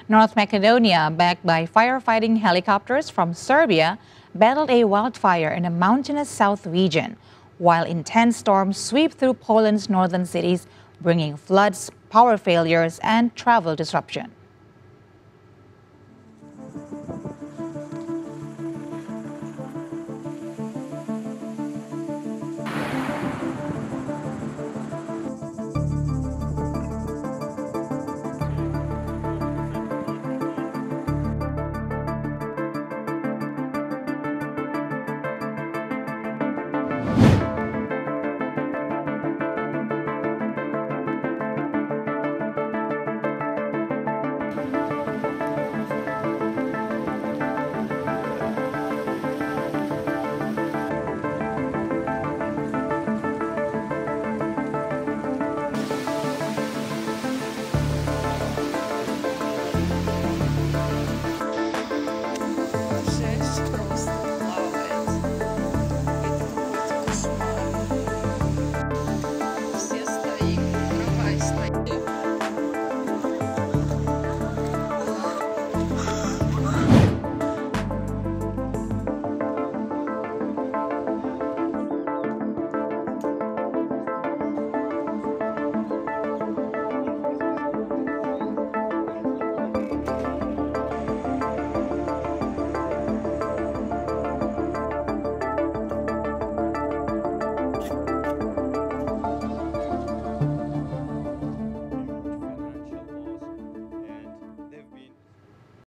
North Macedonia, backed by firefighting helicopters from Serbia, battled a wildfire in a mountainous south region, while intense storms sweep through Poland's northern cities, bringing floods, power failures, and travel disruption.